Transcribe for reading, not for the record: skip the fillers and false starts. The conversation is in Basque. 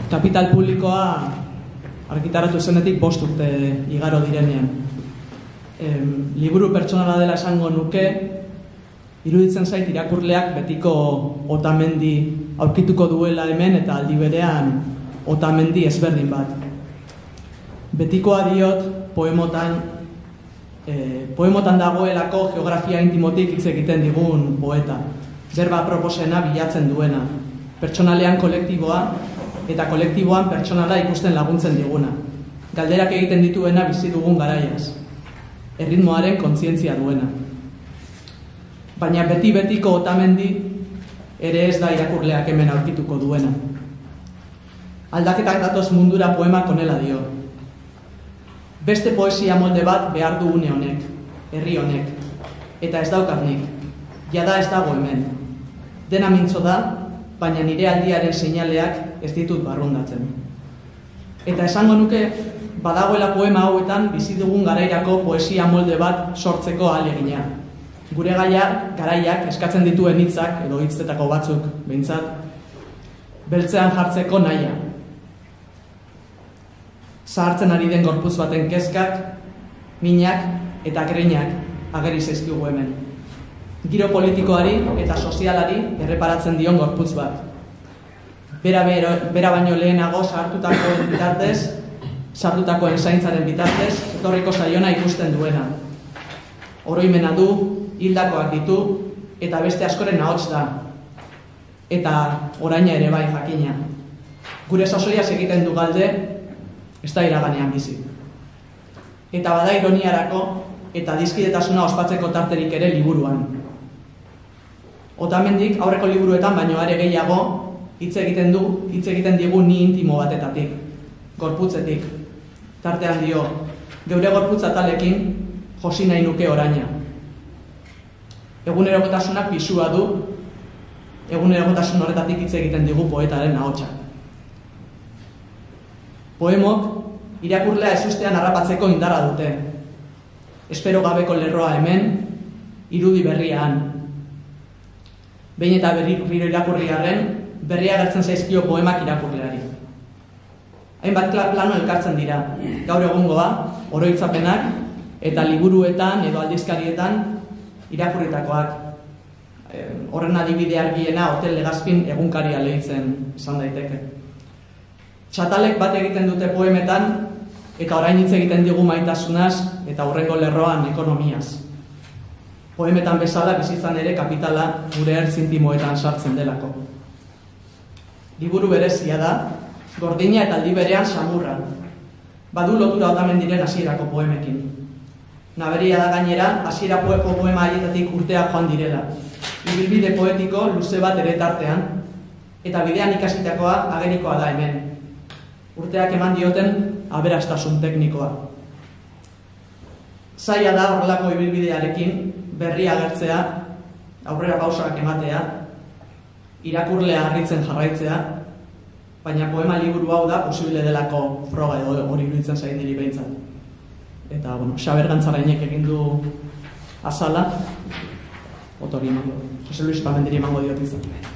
Kapital publikoa argitaratu zenetik 5 urte igaro direnean. Liburu pertsonala dela esango nuke, iruditzen zait irakurleak betiko Otamendi aurkituko duela hemen eta aldi berean Otamendi ezberdin bat. Betikoa diot poemotan dagoelako geografia intimotik hitz egiten digun poeta. Berba proposena bilatzen duena. Pertsonalean kolektiboa eta kolektiboan pertsonala ikusten laguntzen diguna. Galderak egiten dituena bizi dugun garaiaz. Erritmoaren kontzientzia duena. Baina betiko Otamendi ere ez da irakurleak hemen aurkituko duena. Aldaketak datoz mundura poemak honela dio. Beste poesia molde bat behar du une honek, herri honek, eta ez daukat nik, jada ez dago hemen. Dena mintzo da, baina nire aldiaren seinaleak ez ditut barrundatzen. Eta esango nuke, badagoela poema hauetan bizi dugun garairako poesia molde bat sortzeko ahalegina. Gure garaiak eskatzen dituen hitzak, edo hitzetako batzuk behintzat, beltzean jartzeko nahia. Zahartzen ari den gorputz baten kezkak, minak eta greinak ageri zaizkigu hemen. Giro politikoari eta sozialari erreparatzen dion gorputz bat. Bera baino lehenago sartutakoen zaintzaren bitartez, etorriko zaiona ikusten duena. Oroimena du, hildakoak ditu, eta beste askoren ahots da. Eta oraina ere bai jakina. Gure sasoiaz egiten du galde, ez da iraganean bizi. Eta bada ironiarako eta dizkidetasuna ospatzeko tarterik ere liburuan. Otamendik aurreko liburuetan baino are gehiago hitz egiten digu ni intimo batetatik, gorputzetik. Tartean dio, geure gorputz atalekin josi nahi nuke oraina. Egunerokotasunak pisua du, egunerokotasun horretatik hitz egiten digu poetaren ahotsa. Poemok irakurlea ezustean harrapatzeko indarra dute. Espero gabeko lerroa hemen, irudi berrian. Behin eta berriro irakurriarren, berria agertzen zaizkio poemak irakurleari. Hainbat plano elkartzen dira, gaur egungoa, oroitzapenak, eta liburuetan edo aldizkarietan irakurritakoak. Horren adibide argiena Hotel Legazpin egunkaria lehitzen izan daiteke. Txatalek bat egiten dute poemetan, eta orain hitz egiten digu maitasunaz, eta hurrengo lerroan ekonomiaz. Poemetan bezala bizitzan ere kapitala gure ertz intimoetan sartzen delako. Liburu berezia da, gordina eta aldi berean samurra. Badu lotura Otamendiren hasierako poemekin. Naberia da gainera, hasierako poema haietatik urtea joan direla. Ibilbide poetiko luze bat ere tartean, eta bidean ikasitakoa agerikoa da hemen. Urteak eman dioten aberastasun teknikoa. Zaila da horrelako ibilbidearekin berria agertzea, aurrera pausoak ematea, irakurlea harritzen jarraitzea, baina poema liburu hau da posible delako froga edo hori iruditzen zain diri behintzat. Eta, Xaber Gantzarainek egin du azala, otori emango, Jose Luis Pamendiri emango diot izan.